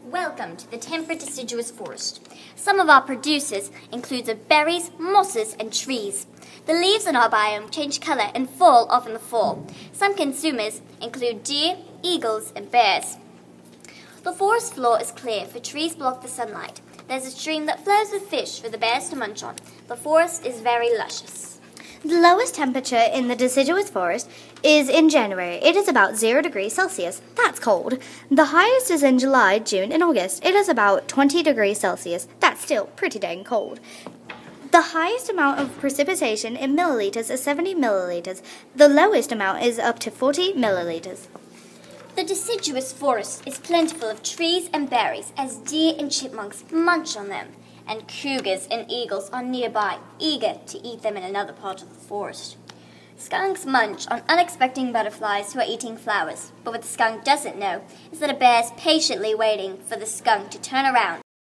Welcome to the temperate deciduous forest. Some of our producers include the berries, mosses, and trees. The leaves in our biome change color and fall off in the fall. Some consumers include deer, eagles, and bears. The forest floor is clear, for trees block the sunlight. There's a stream that flows with fish for the bears to munch on. The forest is very luscious. The lowest temperature in the deciduous forest is in January. It is about 0 degrees Celsius. That's cold. The highest is in July, June, and August. It is about 20 degrees Celsius. That's still pretty dang cold. The highest amount of precipitation in milliliters is 70 milliliters. The lowest amount is up to 40 milliliters. The deciduous forest is plentiful of trees and berries as deer and chipmunks munch on them, and cougars and eagles are nearby, eager to eat them in another part of the forest. Skunks munch on unexpected butterflies who are eating flowers, but what the skunk doesn't know is that a bear is patiently waiting for the skunk to turn around